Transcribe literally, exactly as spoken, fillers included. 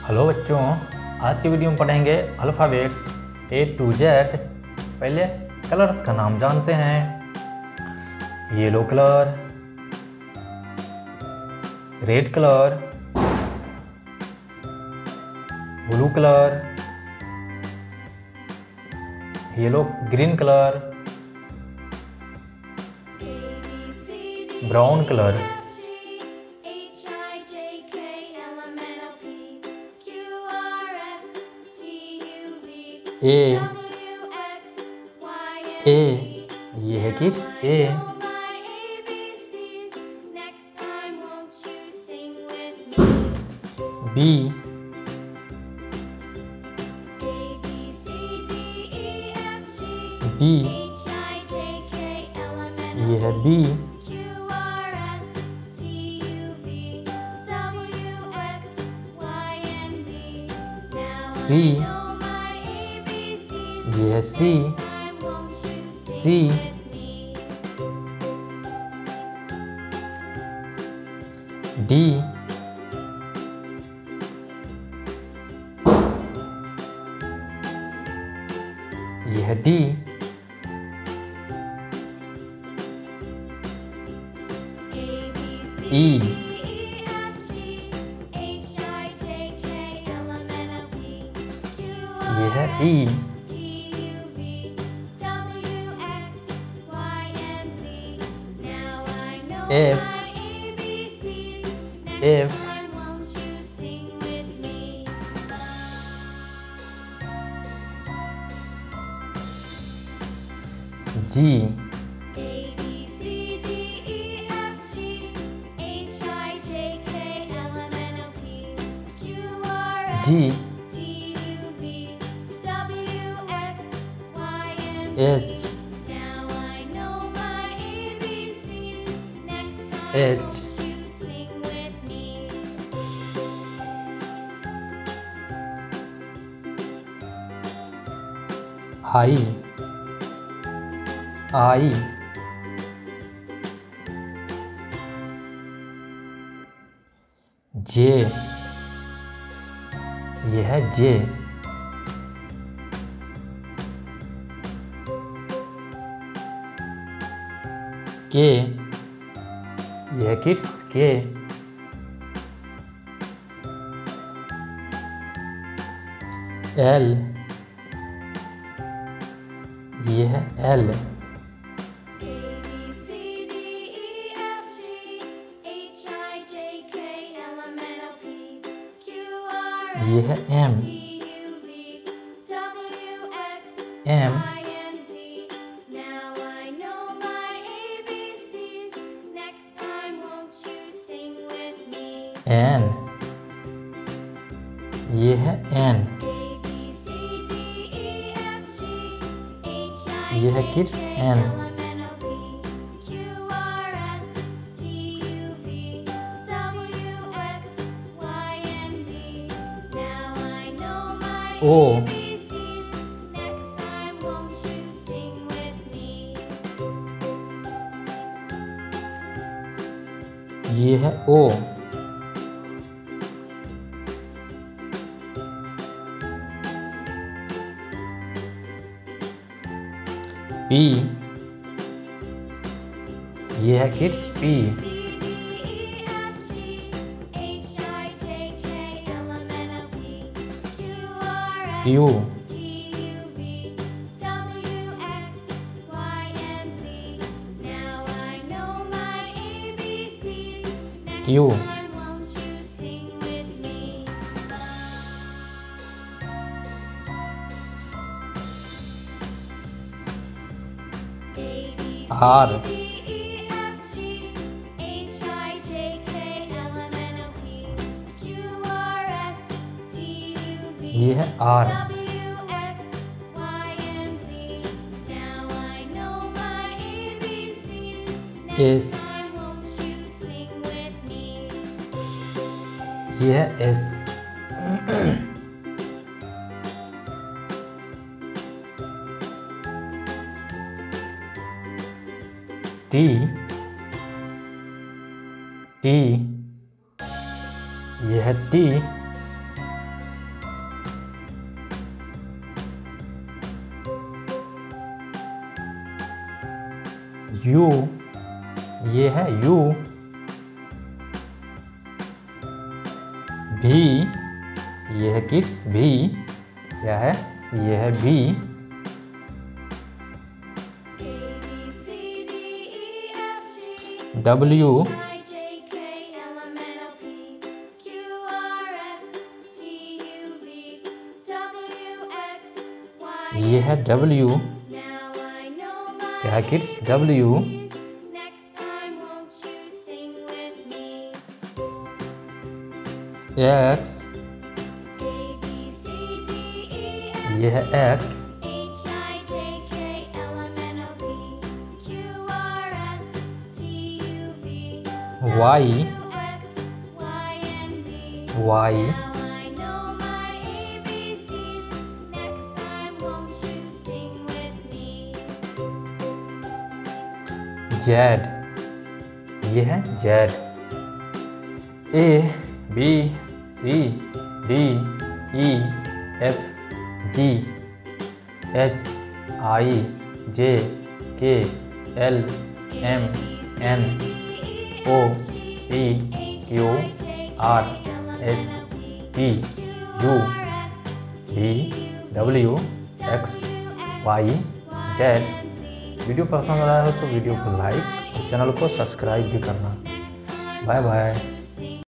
Hello बच्चों, आज की वीडियो में पढ़ेंगे अल्फ़ाबेट्स ए टू जेड। पहले कलर्स का नाम जानते हैं। Yellow colour, red colour, blue colour, yellow green colour, brown colour, A A ये है किड्स ए। बी बी ये है बी। सी ये है सी सी। डी ये है डी। ई ये है ई। F F G G H H I I J ये है J। K ये है किड्स के। L ये है L। ये है M M N ये है N। ये है किड्स N। O ये है O। P ये है kids P। Q Q R ये है R। S ये है S। T T ये है T। यू, ये है यू। भी, ये है किड्स भी, क्या है, ये है भी। डब्ल्यू, ये है डब्ल्यू, क्या है किड्स, डब्ल्यू। एक्स, ये है एक्स। Y, Y. जेड, ये है Z. A, B, C, D, E, F, G, H, I, J, K, L, M, N, O, P, Q, R, S, T, U, V, W, X, Y, Z. Video पसंद आया हो तो video को like और channel को subscribe भी करना। Bye bye.